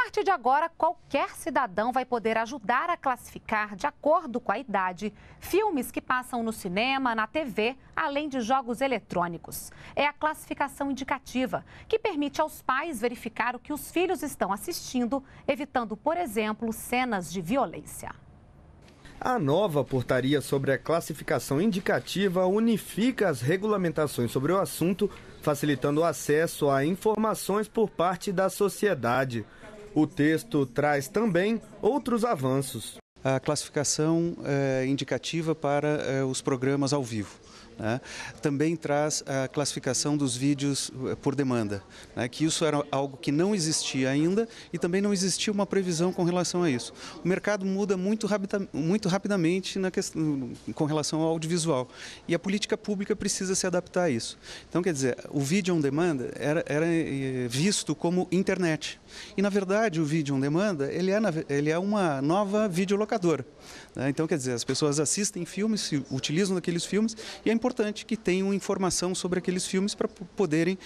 partir de agora, qualquer cidadão vai poder ajudar a classificar, de acordo com a idade, filmes que passam no cinema, na TV, além de jogos eletrônicos. É a classificação indicativa, que permite aos pais verificar o que os filhos estão assistindo, evitando, por exemplo, cenas de violência. A nova portaria sobre a classificação indicativa unifica as regulamentações sobre o assunto, facilitando o acesso a informações por parte da sociedade. O texto traz também outros avanços. A classificação indicativa para os programas ao vivo. Também traz a classificação dos vídeos por demanda, que isso era algo que não existia ainda e também não existia uma previsão com relação a isso. O mercado muda muito rapidamente com relação ao audiovisual e a política pública precisa se adaptar a isso. Então, quer dizer, o vídeo on demand era visto como internet e, na verdade, o vídeo on demand ele é uma nova videolocadora. Então, quer dizer, as pessoas assistem filmes, se utilizam daqueles filmes e é importante que tenham informação sobre aqueles filmes para poderem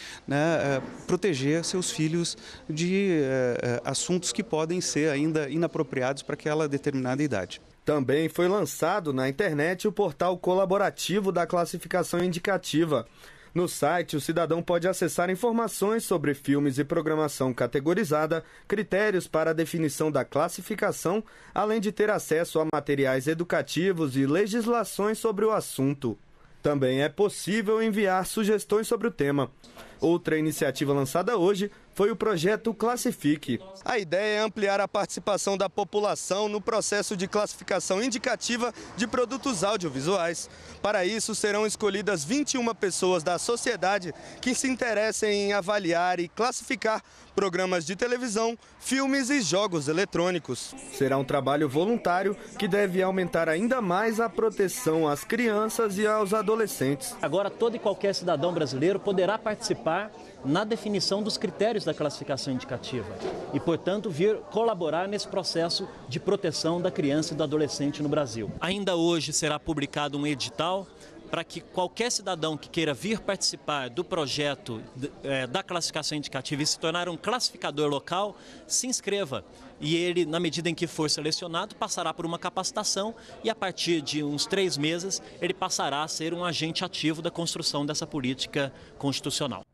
proteger seus filhos de assuntos que podem ser ainda inapropriados para aquela determinada idade. Também foi lançado na internet o portal colaborativo da classificação indicativa. No site, o cidadão pode acessar informações sobre filmes e programação categorizada, critérios para a definição da classificação, além de ter acesso a materiais educativos e legislações sobre o assunto. Também é possível enviar sugestões sobre o tema. Outra iniciativa lançada hoje foi o projeto Classifique. A ideia é ampliar a participação da população no processo de classificação indicativa de produtos audiovisuais. Para isso, serão escolhidas 21 pessoas da sociedade que se interessem em avaliar e classificar programas de televisão, filmes e jogos eletrônicos. Será um trabalho voluntário que deve aumentar ainda mais a proteção às crianças e aos adolescentes. Agora, todo e qualquer cidadão brasileiro poderá participar na definição dos critérios da classificação indicativa e, portanto, vir colaborar nesse processo de proteção da criança e do adolescente no Brasil. Ainda hoje será publicado um edital para que qualquer cidadão que queira vir participar do projeto da classificação indicativa e se tornar um classificador local, se inscreva. E ele, na medida em que for selecionado, passará por uma capacitação e, a partir de uns 3 meses, ele passará a ser um agente ativo da construção dessa política constitucional.